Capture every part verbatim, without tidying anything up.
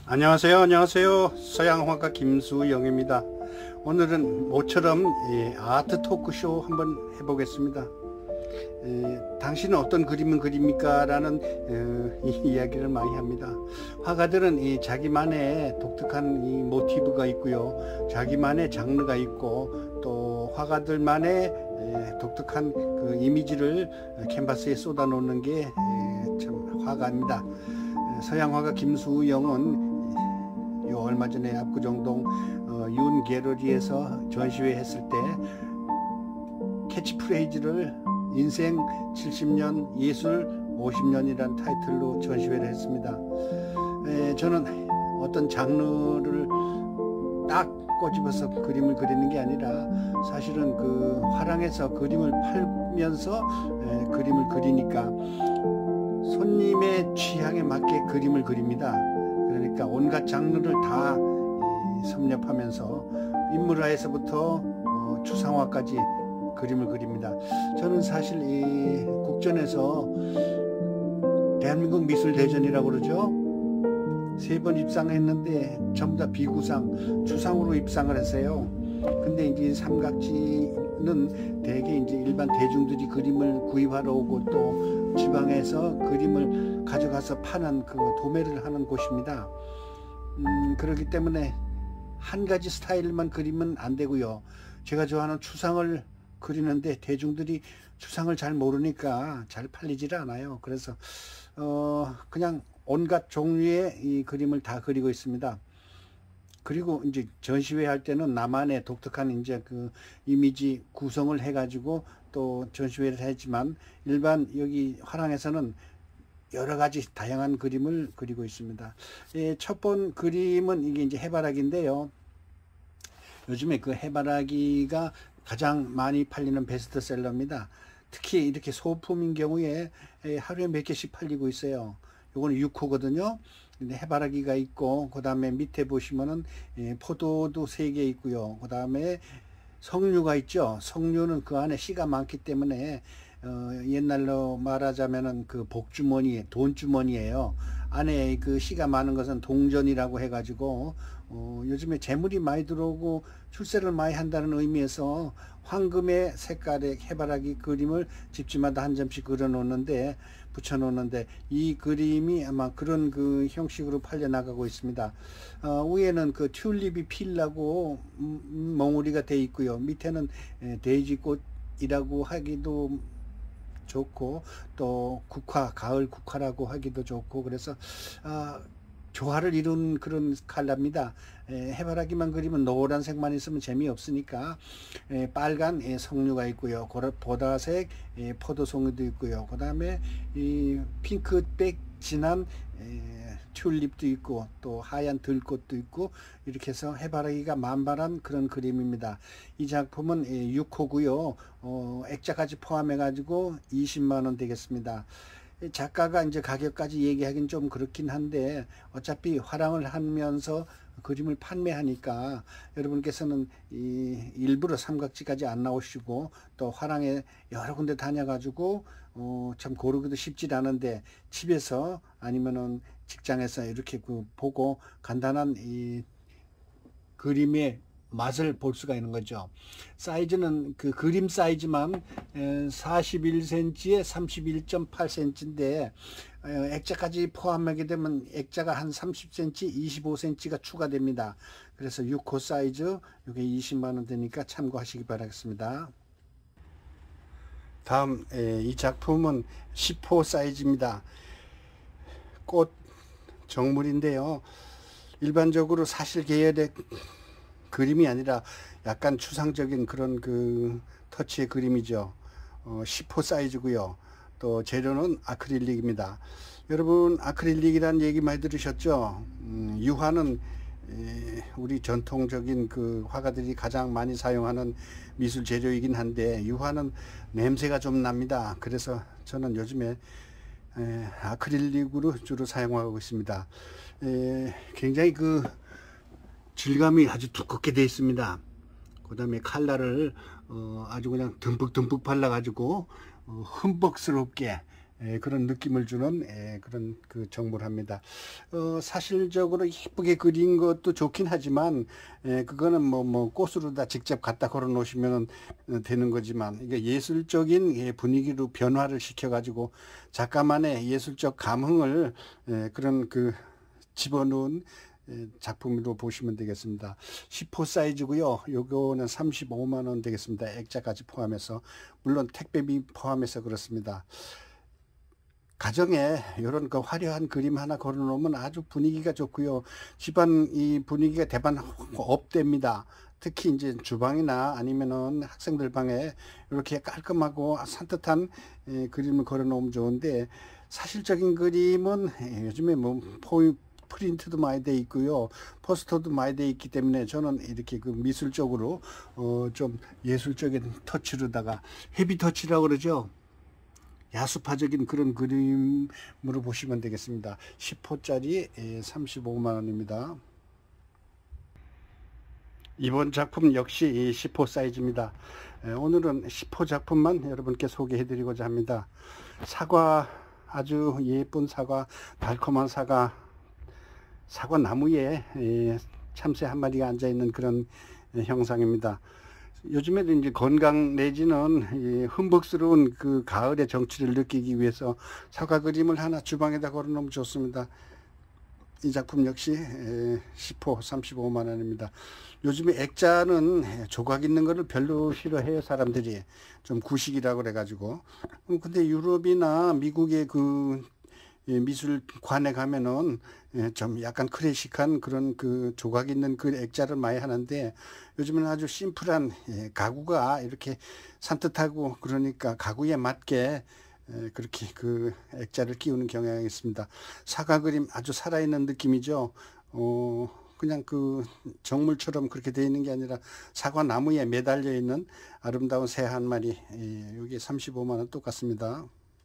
안녕하세요. 안녕하세요. 서양화가 김수영입니다. 오늘은 모처럼 예, 아트 토크쇼 한번 해보겠습니다. 에, 당신은 어떤 그림을 그립니까? 라는 에, 이, 이야기를 많이 합니다. 화가들은 이 자기만의 독특한 이 모티브가 있고요, 자기만의 장르가 있고, 또 화가들만의 에, 독특한 그 이미지를 캔버스에 쏟아 놓는 게 참 화가입니다. 서양 화가 김수영은 요 얼마 전에 압구정동 어, 윤 갤러리에서 전시회 했을 때 캐치프레이즈를 인생 칠십 년, 예술 오십 년이란 타이틀로 전시회를 했습니다. 에, 저는 어떤 장르를 딱 꼬집어서 그림을 그리는 게 아니라 사실은 그 화랑에서 그림을 팔면서 에, 그림을 그리니까 손님의 취향에 맞게 그림을 그립니다. 그러니까 온갖 장르를 다 섭렵하면서 인물화에서부터 어, 추상화까지 그림을 그립니다. 저는 사실 이 국전에서 대한민국 미술대전이라고 그러죠. 세 번 입상했는데 전부 다 비구상, 추상으로 입상을 했어요. 근데 이제 삼각지는 대개 이제 일반 대중들이 그림을 구입하러 오고 또 지방에서 그림을 가져가서 파는 그 도매를 하는 곳입니다. 음, 그렇기 때문에 한 가지 스타일만 그리면 안 되고요. 제가 좋아하는 추상을 그리는데 대중들이 추상을 잘 모르니까 잘 팔리질 않아요. 그래서 어, 그냥 온갖 종류의 이 그림을 다 그리고 있습니다. 그리고 이제 전시회 할 때는 나만의 독특한 이제 그 이미지 구성을 해가지고 또 전시회를 했지만, 일반 여기 화랑에서는 여러 가지 다양한 그림을 그리고 있습니다. 예, 첫 번 그림은 이게 이제 해바라기인데요. 요즘에 그 해바라기가 가장 많이 팔리는 베스트셀러입니다. 특히 이렇게 소품인 경우에 하루에 몇 개씩 팔리고 있어요. 요거는 육 호거든요. 근데 해바라기가 있고, 그 다음에 밑에 보시면은 예, 포도도 세 개 있고요. 그 다음에 석류가 있죠. 석류는 그 안에 씨가 많기 때문에 어, 옛날로 말하자면은 그 복주머니, 돈주머니예요. 안에 그 씨가 많은 것은 동전이라고 해가지고 어, 요즘에 재물이 많이 들어오고 출세를 많이 한다는 의미에서 황금의 색깔의 해바라기 그림을 집집마다 한 점씩 그려 놓는데 붙여 놓는데, 이 그림이 아마 그런 그 형식으로 팔려 나가고 있습니다. 어, 위에는 그 튤립이 필라고 음, 몽우리가 돼 있고요. 밑에는 데이지꽃이라고 하기도 좋고, 또 국화, 가을 국화라고 하기도 좋고, 그래서 아, 조화를 이룬 그런 컬러입니다. 에, 해바라기만 그리면 노란색만 있으면 재미없으니까 에, 빨간 에, 석류가 있고요. 보라색 에, 포도송이도 있고요. 그 다음에 이 핑크백 진한 에, 튤립도 있고, 또 하얀 들꽃도 있고, 이렇게 해서 해바라기가 만발한 그런 그림입니다. 이 작품은 에, 육 호고요. 어, 액자까지 포함해 가지고 이십만 원 되겠습니다. 작가가 이제 가격까지 얘기하긴 좀 그렇긴 한데, 어차피 화랑을 하면서 그림을 판매하니까 여러분께서는 이 일부러 삼각지까지 안 나오시고 또 화랑에 여러 군데 다녀가지고 어, 참 고르기도 쉽지 않은데, 집에서 아니면은 직장에서 이렇게 그 보고 간단한 이 그림의 맛을 볼 수가 있는 거죠. 사이즈는 그 그림 사이즈만 사십일 센티미터에 삼십일 점 팔 센티미터인데 액자까지 포함하게 되면 액자가 한 삼십 센티미터, 이십오 센티미터가 추가됩니다. 그래서 육 호 사이즈, 이게 이십만 원 되니까 참고하시기 바라겠습니다. 다음 이 작품은 십 호 사이즈입니다. 꽃 정물인데요. 일반적으로 사실 계열의 그림이 아니라 약간 추상적인 그런 그 터치의 그림이죠. 어, 십 호 사이즈고요. 또 재료는 아크릴릭입니다. 여러분, 아크릴릭이라는 얘기 많이 들으셨죠? 음, 유화는 에, 우리 전통적인 그 화가들이 가장 많이 사용하는 미술 재료이긴 한데, 유화는 냄새가 좀 납니다. 그래서 저는 요즘에 에, 아크릴릭으로 주로 사용하고 있습니다. 에, 굉장히 그 질감이 아주 두껍게 되어 있습니다. 그 다음에 칼라를 어, 아주 그냥 듬뿍 듬뿍 발라 가지고 어, 흠뻑스럽게 에, 그런 느낌을 주는 에, 그런 그 정물합니다. 어, 사실적으로 이쁘게 그린 것도 좋긴 하지만 에, 그거는 뭐, 뭐 꽃으로 다 직접 갖다 걸어 놓으시면 되는 거지만 이게 예술적인 예, 분위기로 변화를 시켜 가지고 작가만의 예술적 감흥을 에, 그런 그 집어넣은 작품으로 보시면 되겠습니다. 십 호 사이즈고요. 요거는 삼십오만 원 되겠습니다. 액자까지 포함해서. 물론 택배비 포함해서 그렇습니다. 가정에 이런 그 화려한 그림 하나 걸어 놓으면 아주 분위기가 좋고요. 집안 이 분위기가 대반 업됩니다. 특히 이제 주방이나 아니면은 학생들 방에 이렇게 깔끔하고 산뜻한 예, 그림을 걸어 놓으면 좋은데, 사실적인 그림은 예, 요즘에 뭐 포 프린트도 많이 돼 있고요. 포스터도 많이 돼 있기 때문에 저는 이렇게 그 미술적으로 어 좀 예술적인 터치로다가 헤비 터치라고 그러죠. 야수파적인 그런 그림으로 보시면 되겠습니다. 십 호짜리 삼십오만 원입니다. 이번 작품 역시 십 호 사이즈입니다. 오늘은 십 호 작품만 여러분께 소개해 드리고자 합니다. 사과, 아주 예쁜 사과, 달콤한 사과, 사과 나무에 참새 한 마리가 앉아 있는 그런 형상입니다. 요즘에도 이제 건강 내지는 흠뻑스러운 그 가을의 정취를 느끼기 위해서 사과 그림을 하나 주방에다 걸어 놓으면 좋습니다. 이 작품 역시 십 호 삼십오만 원입니다. 요즘에 액자는 조각 있는 거를 별로 싫어해요. 사람들이 좀 구식이라고 그래 가지고. 근데 유럽이나 미국의 그 미술관에 가면은 좀 약간 클래식한 그런 그 조각 있는 그 액자를 많이 하는데, 요즘은 아주 심플한 가구가 이렇게 산뜻하고 그러니까 가구에 맞게 그렇게 그 액자를 끼우는 경향이 있습니다. 사과 그림 아주 살아있는 느낌이죠. 어 그냥 그 정물처럼 그렇게 되어 있는 게 아니라 사과 나무에 매달려 있는 아름다운 새 한 마리. 여기 삼십오만 원 똑같습니다.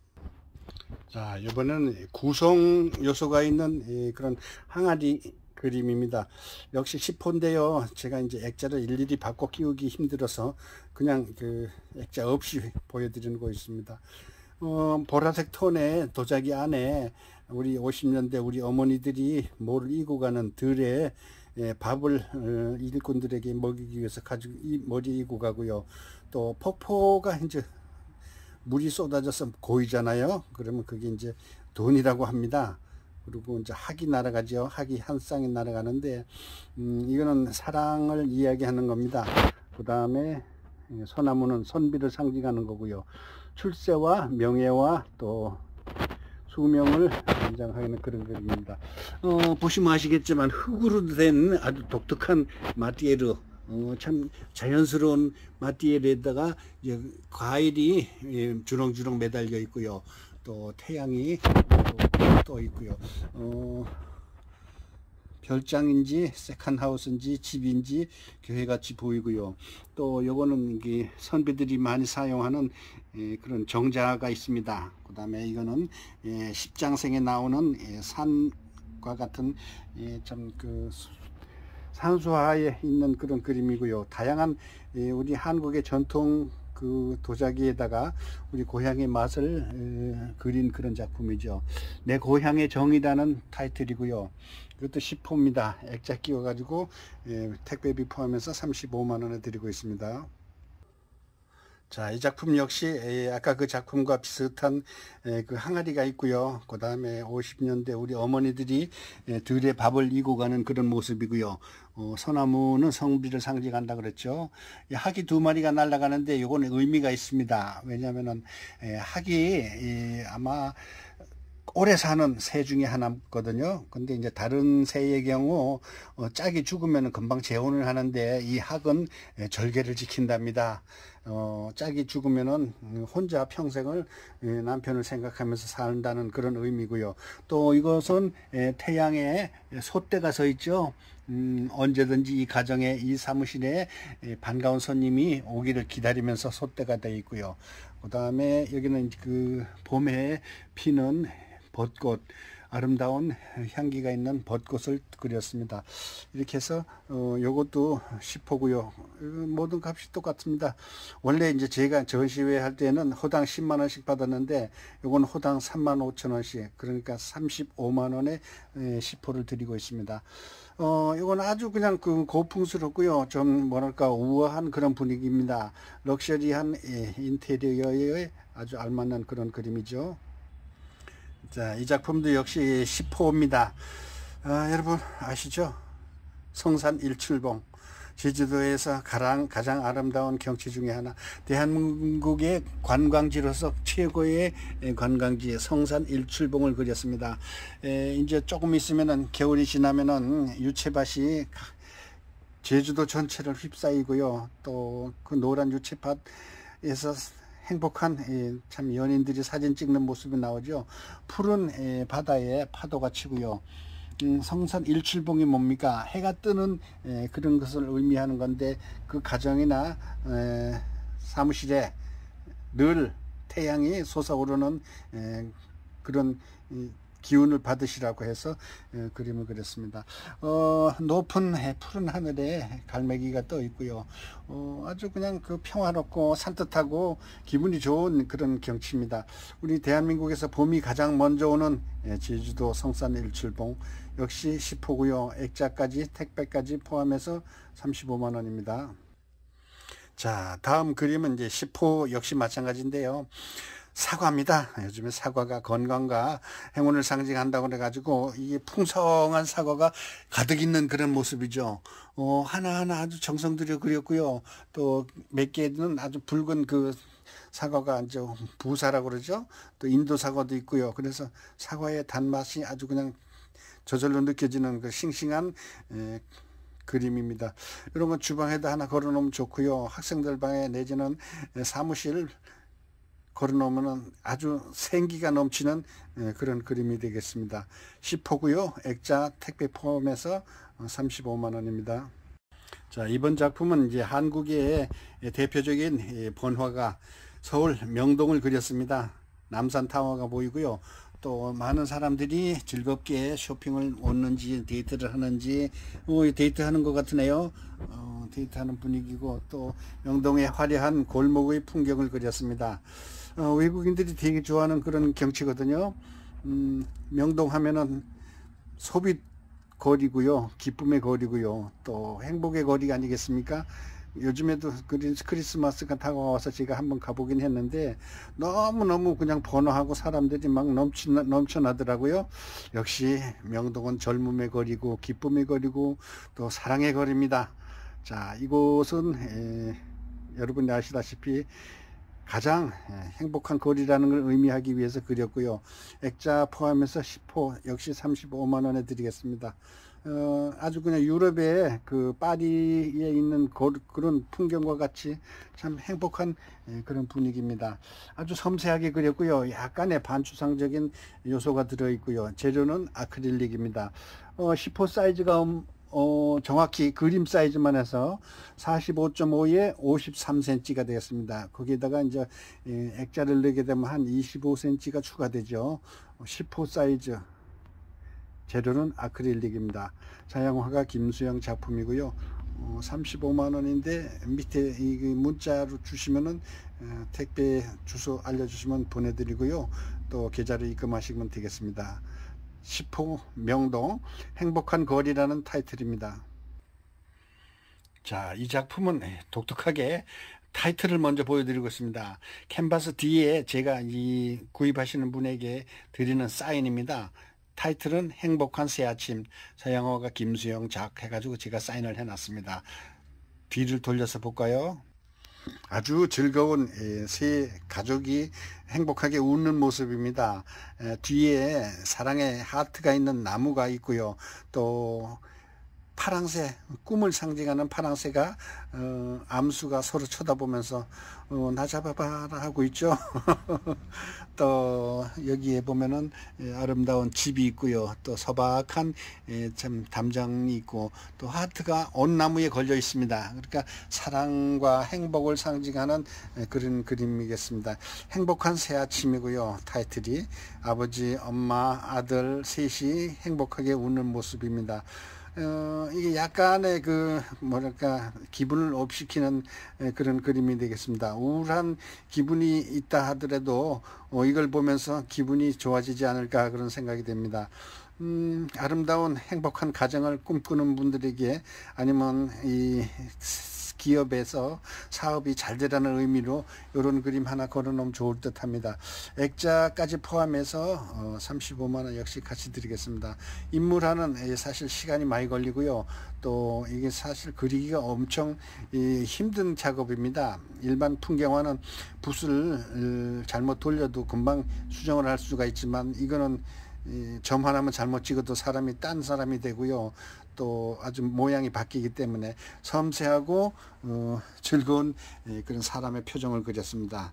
자, 이번에는 구성 요소가 있는 그런 항아리 그림입니다. 역시 십 호인데요. 제가 이제 액자를 일일이 바꿔 끼우기 힘들어서 그냥 그 액자 없이 보여드리는 거 있습니다. 어, 보라색 톤의 도자기 안에 우리 오십 년대 우리 어머니들이 뭐를 이고 가는 들에 예, 밥을 어, 일꾼들에게 먹이기 위해서 가지고 이 머리 이고 가고요. 또 폭포가 이제 물이 쏟아져서 고이잖아요. 그러면 그게 이제 돈이라고 합니다. 그리고 이제 학이 날아가죠. 학이 한 쌍이 날아가는데, 음, 이거는 사랑을 이야기하는 겁니다. 그 다음에 소나무는 선비를 상징하는 거고요. 출세와 명예와 또 수명을 연장하는 그런 그림입니다. 어, 보시면 아시겠지만 흙으로 된 아주 독특한 마띠에르, 어, 참 자연스러운 마띠에르에다가 이제 과일이 예, 주렁주렁 매달려 있고요. 또 태양이 또, 또 있고요. 어, 별장인지 세컨하우스인지 집인지 교회같이 보이고요. 또 요거는 이게 선비들이 많이 사용하는 예, 그런 정자가 있습니다. 그 다음에 이거는 예, 십장생에 나오는 예, 산과 같은 예, 참 그 산수하에 있는 그런 그림이고요. 다양한 예, 우리 한국의 전통 그 도자기에다가 우리 고향의 맛을 에, 그린 그런 작품이죠. 내 고향의 정이라는 타이틀이고요. 이것도 십 호입니다. 액자 끼워 가지고 에, 택배비 포함해서 삼십오만 원에 드리고 있습니다. 자, 이 작품 역시 에, 아까 그 작품과 비슷한 에, 그 항아리가 있고요. 그 다음에 오십 년대 우리 어머니들이 에, 들에 밥을 이고 가는 그런 모습이고요. 어, 소나무는 성비를 상징한다 그랬죠. 이 학이 두 마리가 날아가는데 이거는 의미가 있습니다. 왜냐하면은 에, 학이 에, 아마 오래 사는 새 중에 하나거든요. 근데 이제 다른 새의 경우 어, 짝이 죽으면 금방 재혼을 하는데 이 학은 에, 절개를 지킨답니다. 어, 짝이 죽으면은 혼자 평생을 에, 남편을 생각하면서 산다는 그런 의미고요. 또 이것은 에, 태양에 솥대가 서 있죠. 음, 언제든지 이 가정에 이 사무실에 에, 반가운 손님이 오기를 기다리면서 솥대가 되어 있고요. 그 다음에 여기는 그 봄에 피는 벚꽃, 아름다운 향기가 있는 벚꽃을 그렸습니다. 이렇게 해서 어, 요것도 십 호고요. 모든 값이 똑같습니다. 원래 이제 제가 전시회 할 때는 호당 십만 원씩 받았는데 요건 호당 삼만 오천 원씩, 그러니까 삼십오만 원에 십 호를 드리고 있습니다. 어, 이건 아주 그냥 그 고풍스럽고요. 좀 뭐랄까 우아한 그런 분위기입니다. 럭셔리한 예, 인테리어에 아주 알맞는 그런 그림이죠. 자, 이 작품도 역시 십 호입니다. 아, 여러분 아시죠? 성산 일출봉. 제주도에서 가장, 가장 아름다운 경치 중에 하나, 대한민국의 관광지로서 최고의 관광지 성산 일출봉을 그렸습니다. 에, 이제 조금 있으면은 겨울이 지나면은 유채밭이 제주도 전체를 휩싸이고요. 또 그 노란 유채밭에서 행복한 참 연인들이 사진 찍는 모습이 나오죠. 푸른 바다에 파도가 치고요. 음, 성산 일출봉이 뭡니까? 해가 뜨는 에, 그런 것을 의미하는 건데, 그 가정이나 에, 사무실에 늘 태양이 솟아오르는 에, 그런 이, 기운을 받으시라고 해서 에, 그림을 그렸습니다. 어, 높은 해, 푸른 하늘에 갈매기가 떠 있고요. 어, 아주 그냥 그 평화롭고 산뜻하고 기분이 좋은 그런 경치입니다. 우리 대한민국에서 봄이 가장 먼저 오는 에, 제주도 성산 일출봉 역시 십 호고요. 액자까지 택배까지 포함해서 삼십오만 원입니다. 자, 다음 그림은 이제 십 호 역시 마찬가지인데요. 사과입니다. 요즘에 사과가 건강과 행운을 상징한다고 그래가지고 이게 풍성한 사과가 가득 있는 그런 모습이죠. 어, 하나하나 아주 정성 들여 그렸고요. 또 몇 개는 아주 붉은 그 사과가 이제 부사라고 그러죠. 또 인도 사과도 있고요. 그래서 사과의 단맛이 아주 그냥 저절로 느껴지는 그 싱싱한 에, 그림입니다. 이런 건 주방에다 하나 걸어 놓으면 좋고요. 학생들 방에 내지는 사무실 걸어 놓으면 아주 생기가 넘치는 에, 그런 그림이 되겠습니다. 십 호고요. 액자 택배 포함해서 삼십오만 원입니다. 자, 이번 작품은 이제 한국의 대표적인 번화가 서울 명동을 그렸습니다. 남산타워가 보이고요. 또 많은 사람들이 즐겁게 쇼핑을 오는지 데이트를 하는지 어, 데이트하는 것 같으네요. 어, 데이트하는 분위기고, 또 명동의 화려한 골목의 풍경을 그렸습니다. 어, 외국인들이 되게 좋아하는 그런 경치거든요. 음, 명동 하면은 소비 거리고요, 기쁨의 거리고요, 또 행복의 거리 아니겠습니까? 요즘에도 크리스마스가 다가와서 제가 한번 가보긴 했는데 너무너무 그냥 번화하고 사람들이 막 넘치, 넘쳐나더라고요. 역시 명동은 젊음의 거리고 기쁨의 거리고 또 사랑의 거리입니다. 자, 이곳은 에, 여러분이 아시다시피 가장 행복한 거리라는 걸 의미하기 위해서 그렸고요. 액자 포함해서 십 호 역시 삼십오만 원에 드리겠습니다. 어, 아주 그냥 유럽의 그 파리에 있는 거, 그런 풍경과 같이 참 행복한 예, 그런 분위기입니다. 아주 섬세하게 그렸고요. 약간의 반추상적인 요소가 들어있고요. 재료는 아크릴릭입니다. 어, 십 호 사이즈가 음, 어, 정확히 그림 사이즈만 해서 사십오 점 오에 오십삼 센티미터가 되겠습니다. 거기에다가 이제 예, 액자를 넣게 되면 한 이십오 센티미터가 추가되죠. 십 호 사이즈. 재료는 아크릴릭입니다. 자양화가 김수영 작품이고요. 어, 삼십오만 원인데 밑에 이 문자로 주시면은 어, 택배 주소 알려주시면 보내드리고요. 또 계좌로 입금하시면 되겠습니다. 십 호 명동 행복한 거리라는 타이틀입니다. 자, 이 작품은 독특하게 타이틀을 먼저 보여드리고 있습니다. 캔버스 뒤에 제가 이 구입하시는 분에게 드리는 사인입니다. 타이틀은 행복한 새아침, 서양어가 김수영 작 해가지고 제가 사인을 해놨습니다. 뒤를 돌려서 볼까요? 아주 즐거운 새 가족이 행복하게 웃는 모습입니다. 뒤에 사랑의 하트가 있는 나무가 있고요. 또 파랑새, 꿈을 상징하는 파랑새가 어, 암수가 서로 쳐다보면서 어, 나 잡아봐라 하고 있죠. 또 여기에 보면은 아름다운 집이 있고요. 또 서박한 참 담장이 있고 또 하트가 온나무에 걸려 있습니다. 그러니까 사랑과 행복을 상징하는 그런 그림이겠습니다. 행복한 새 아침이고요. 타이틀이 아버지, 엄마, 아들 셋이 행복하게 웃는 모습입니다. 어, 이게 약간의 그, 뭐랄까, 기분을 업시키는 그런 그림이 되겠습니다. 우울한 기분이 있다 하더라도, 어, 이걸 보면서 기분이 좋아지지 않을까 그런 생각이 됩니다. 음, 아름다운 행복한 가정을 꿈꾸는 분들에게 아니면 이 기업에서 사업이 잘 되라는 의미로 이런 그림 하나 걸어놓으면 좋을 듯 합니다. 액자까지 포함해서 어, 삼십오만 원 역시 같이 드리겠습니다. 인물하는 사실 시간이 많이 걸리고요. 또 이게 사실 그리기가 엄청 이, 힘든 작업입니다. 일반 풍경화는 붓을 잘못 돌려도 금방 수정을 할 수가 있지만 이거는 이, 점 하나만 잘못 찍어도 사람이 딴 사람이 되고요. 또 아주 모양이 바뀌기 때문에 섬세하고 어, 즐거운 예, 그런 사람의 표정을 그렸습니다.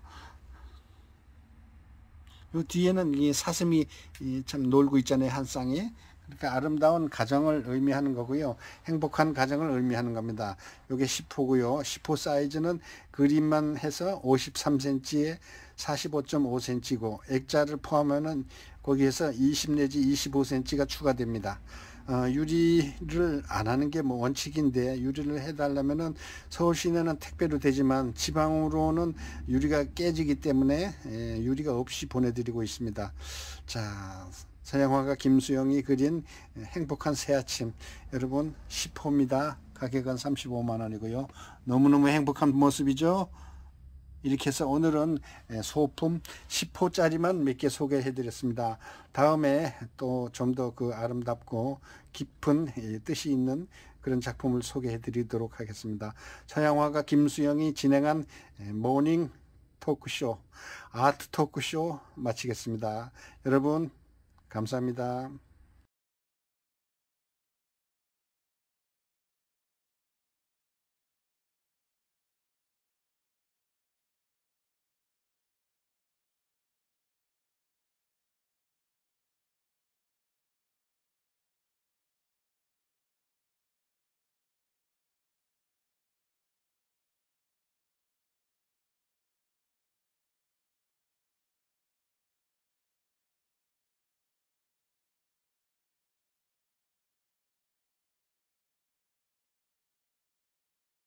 요 뒤에는 이 사슴이 이 참 놀고 있잖아요, 한 쌍이. 그러니까 아름다운 가정을 의미하는 거고요. 행복한 가정을 의미하는 겁니다. 요게 십 호고요. 십 호 사이즈는 그림만 해서 오십삼 센티미터에 사십오 점 오 센티미터고 액자를 포함하면 거기에서 이십 내지 이십오 센티미터가 추가됩니다. 어, 유리를 안 하는 게 뭐 원칙인데 유리를 해달라면은 서울 시내는 택배로 되지만 지방으로는 유리가 깨지기 때문에 예, 유리가 없이 보내드리고 있습니다. 자, 서양화가 김수영이 그린 행복한 새 아침, 여러분 십 호입니다. 가격은 삼십오만 원이고요. 너무너무 행복한 모습이죠. 이렇게 해서 오늘은 소품 십 호짜리만 몇 개 소개해 드렸습니다. 다음에 또 좀 더 그 아름답고 깊은 뜻이 있는 그런 작품을 소개해 드리도록 하겠습니다. 서양화가 김수영이 진행한 모닝 토크쇼, 아트 토크쇼 마치겠습니다. 여러분 감사합니다.